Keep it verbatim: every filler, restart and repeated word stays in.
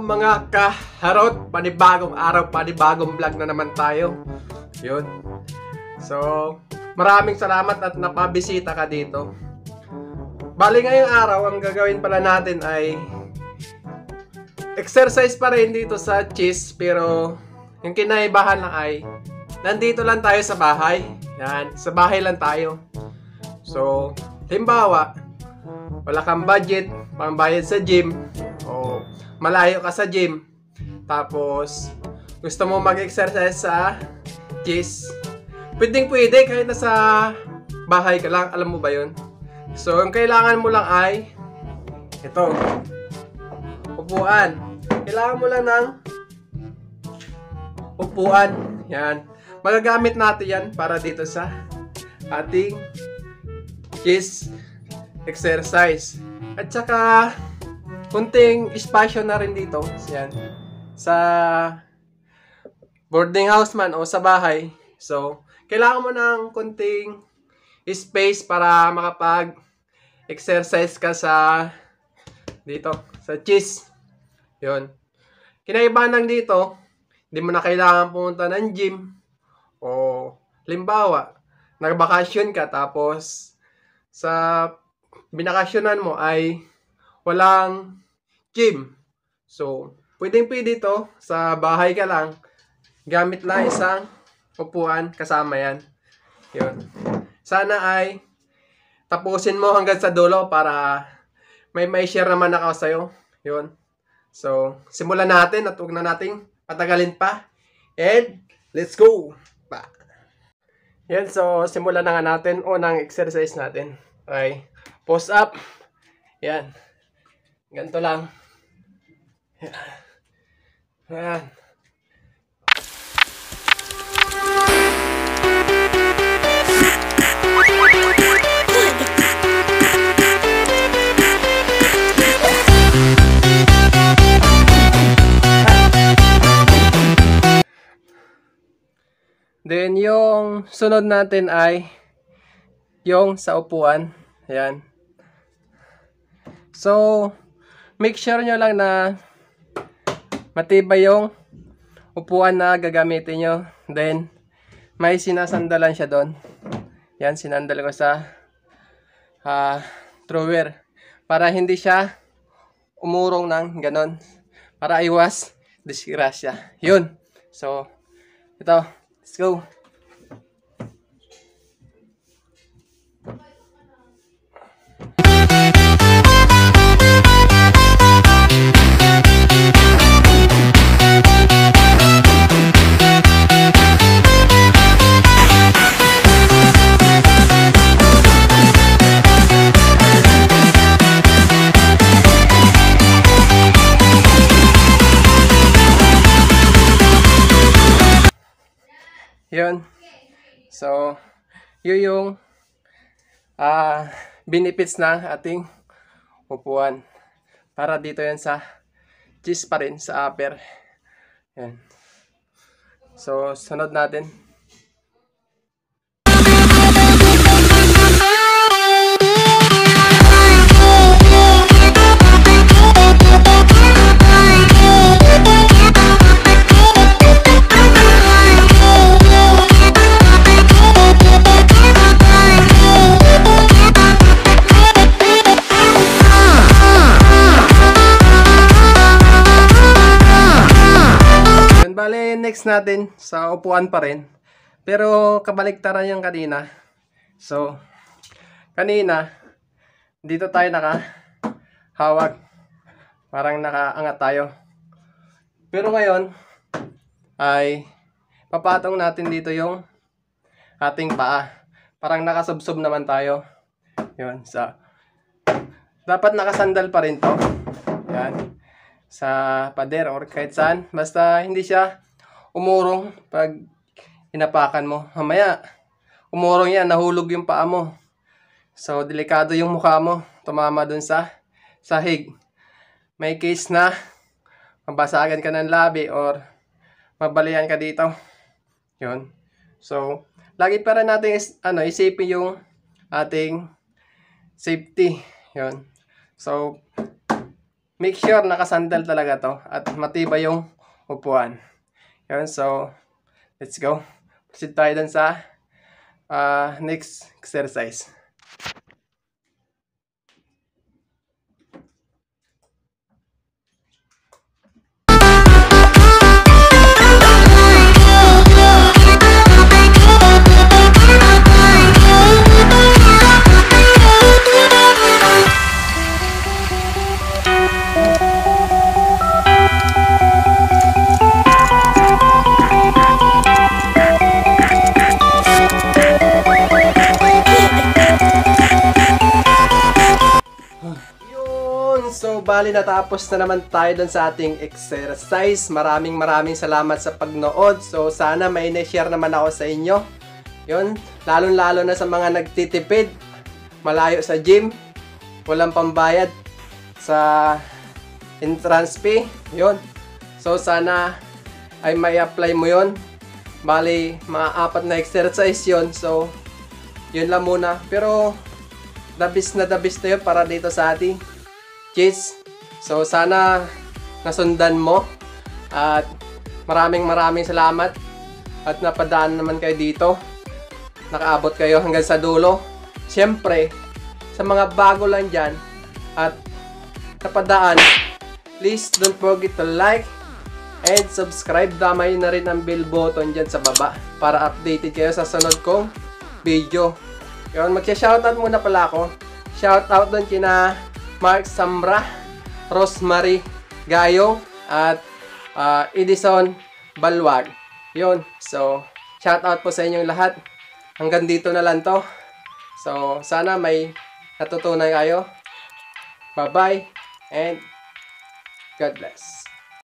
mga kaharot, panibagong araw, panibagong vlog na naman tayo. Yun. So, maraming salamat at napabisita ka dito. Bali ngayong araw, ang gagawin pala natin ay exercise pa rin dito sa cheese, pero yung kinaibahan lang ay nandito lang tayo sa bahay. Yan, sa bahay lang tayo. So, halimbawa, wala kang budget, pambayad sa gym, o malayo ka sa gym, tapos gusto mo mag-exercise sa cheese, pwedeng pwede kahit nasa bahay ka lang, alam mo ba yun? So, ang kailangan mo lang ay ito, upuan. Kailangan mo lang ng upuan. Yan. Magagamit natin yan para dito sa ating cheese exercise. At saka kunting espasyo na rin dito. Yan. Sa boarding house man o sa bahay. So, kailangan mo ng kunting space para makapag exercise ka sa dito, sa cheese. Yun. Kinaibahan lang dito, hindi mo na kailangan pumunta ng gym. O, limbawa, nagbakasyon ka tapos sa binakasyonan mo ay walang gym. So, pwedeng pwede ito, sa bahay ka lang, gamit lang isang upuan, kasama yan. Yun. Sana ay tapusin mo hanggang sa dulo para may may share naman ako sa'yo. Yun. So, simulan natin at huwag na nating patagalin pa. And, let's go! Pa. Yan, so, simulan na nga natin. Unang exercise natin. Okay. Push up. Yan. Ganito lang. Yan. Yan. Then, yung sunod natin ay yung sa upuan. Ayan. So, make sure nyo lang na matibay yung upuan na gagamitin nyo. Then, may sinasandalan siya doon. Yan, sinandal ko sa uh, drawer. Para hindi siya umurong ng ganon. Para iwas disgrasya. Yun. So, ito. Let's go. Yun. So, yun yung uh, benefits ng ating upuan. Para dito yan sa cheese pa rin, sa upper. Yan. So, sunod natin. Bale, next natin sa upuan pa rin. Pero kabaliktaran yung kanina. So, kanina, dito tayo nakahawak. Parang nakaangat tayo. Pero ngayon, ay papatong natin dito yung ating paa. Parang nakasubsob naman tayo. Yun. So, dapat nakasandal pa rin to. Yan. Sa pader or kahit saan. Basta hindi siya umurong pag inapakan mo. Mamaya, umurong yan, nahulog yung paa mo. So, delikado yung mukha mo. Tumama dun sa sahig. May case na mabasagan ka ng labi or mabalian ka dito. Yun. So, lagi pa rin natin is, ano, isipin yung ating safety. Yun. So, make sure nakasandal talaga to at matibay yung upuan. Yun, so let's go. Proceed tayo dun sa uh, next exercise. So, bali natapos na naman tayo dun sa ating exercise. Maraming maraming salamat sa pagnood. So, sana may na-share naman ako sa inyo. Yun, lalong-lalo na sa mga nagtitipid, malayo sa gym, walang pambayad sa entrance fee. Yun. So, sana ay may apply mo yun. Bali, mga apat na exercise yun. So, yun lang muna. Pero, the best na the best na yun para dito sa ating kids. So, sana nasundan mo. At maraming maraming salamat. At napadaan naman kayo dito. Nakaabot kayo hanggang sa dulo. Siyempre, sa mga bago lang dyan at napadaan, please don't forget to like and subscribe. Damay na rin ang bell button dyan sa baba para updated kayo sa sunod kong video. Yun, magsha-shoutout muna pala ako. Shoutout doon kina Mark Samra, Rosemary Gayo, at uh, Edison Balwag. Yun. So, shoutout po sa inyong lahat. Hanggang dito na lang to. So, sana may natutunan kayo. Bye-bye and God bless.